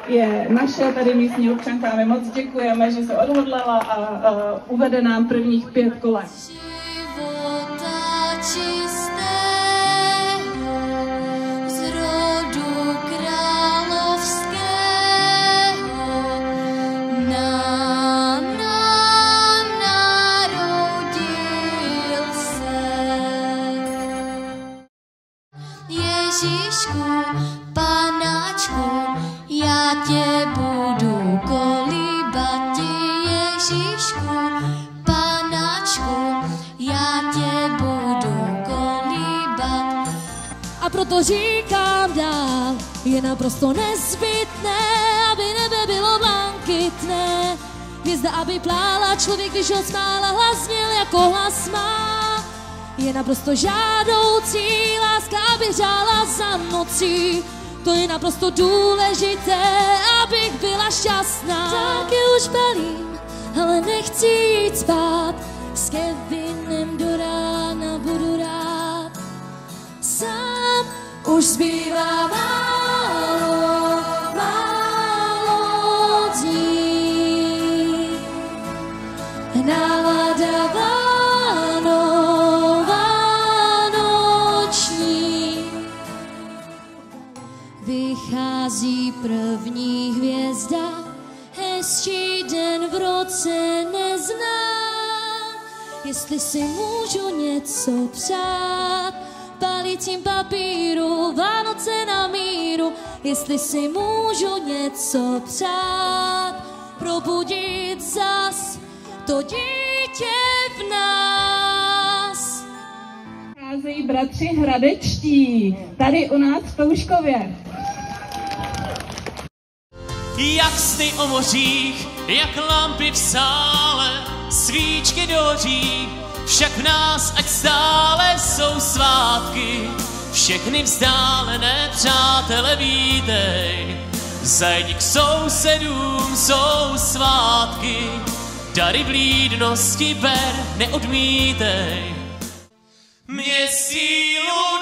je naše tady místní občanka a my moc děkujeme, že se odhodlala a uvede nám prvních 5 kolek. Ježíšku, Panáčku, já tě budu kolíbat, Ježíšku, Panáčku, já tě budu kolíbat. A proto říkám dál, je naprosto nezbytné, aby nebe bylo blankitné. Hvězda, aby plála, člověk, když ho smála, hlas zněl jako hlas má. Je naprosto žádoucí, láska, aby řála za nocí. To je naprosto důležité, abych byla šťastná. Taky už balím, ale nechci jít spát. S Kevinem do rána budu rád. Sám už zbývá málo, málo dní. Nálada vychází první hvězda, hezčí den v roce neznám. Jestli si můžu něco přát, balícím papíru, Vánoce na míru. Jestli si můžu něco přát, probudit zas to dítě v nás. Přicházejí bratři hradečtí, tady u nás v Touškově. Jak sny o mořích, jak lampy v sále, svíčky dohoří, však v nás ať stále jsou svátky. Všechny vzdálené přátele vítej, zajdi k sousedům, jsou svátky. Dary vlídnosti ber, neodmítej. Mě sílu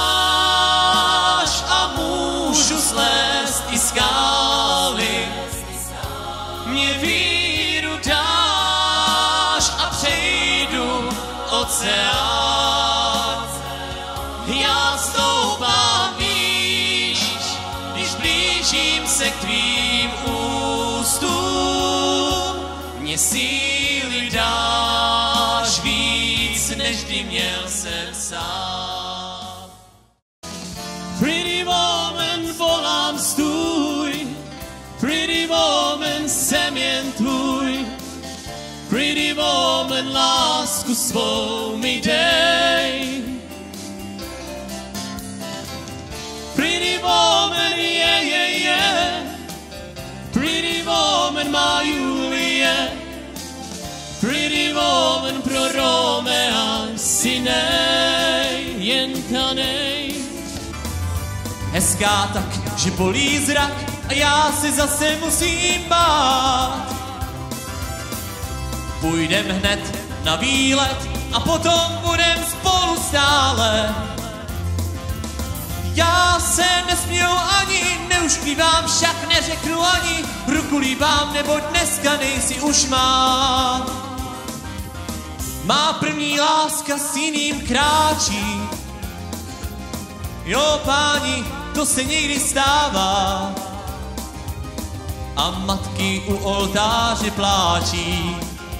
dáš a můžu slézt i skály. Mě víru dáš a přejdu oceán. Já stoupám výš, když blížím se k tvým ústům. Mě síly dáš víc, než kdy měl jsem sám. Pretty woman, volám stůj, pretty woman, jsem jen tvůj. Pretty woman, lásku svou mi dej. Pretty woman, yeah, yeah, yeah. Pretty woman, má Julie. Pretty woman, pro Romea si nej, jen tanej. Hezká tak, že bolí zrak a já si zase musím bát. Půjdem hned na výlet a potom budem spolu stále. Já se nesměju ani, neušklívám, však neřeknu ani, ruku líbám, neboť dneska nejsi už má. Má první láska s jiným kráčí. Jo, páni, to se někdy stává. A matky u oltáře pláčí.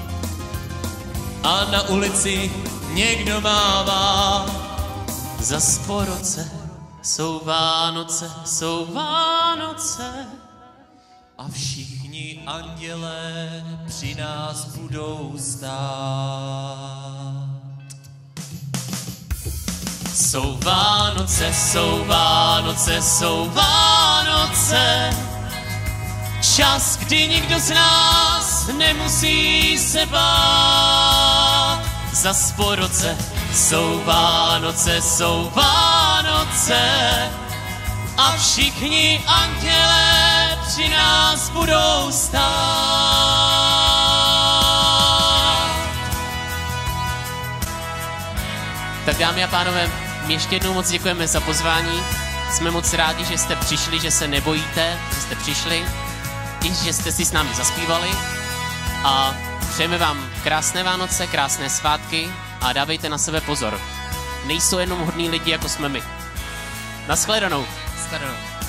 A na ulici někdo mává. Zas po roce jsou Vánoce, jsou Vánoce. A všichni andělé při nás budou stát. Jsou Vánoce, jsou Vánoce, jsou Vánoce. Čas, kdy nikdo z nás nemusí se bát. Zas po roce jsou Vánoce, jsou Vánoce. A všichni andělé při nás budou stát. Tak dámy a pánové, my ještě jednou moc děkujeme za pozvání Jsme moc rádi, že jste přišli, že se nebojíte, že jste přišli, i že jste si s námi zaspívali a přejeme vám krásné Vánoce, krásné svátky a dávejte na sebe pozor. Nejsou jenom hodní lidi, jako jsme my. Nashledanou. Nashledanou.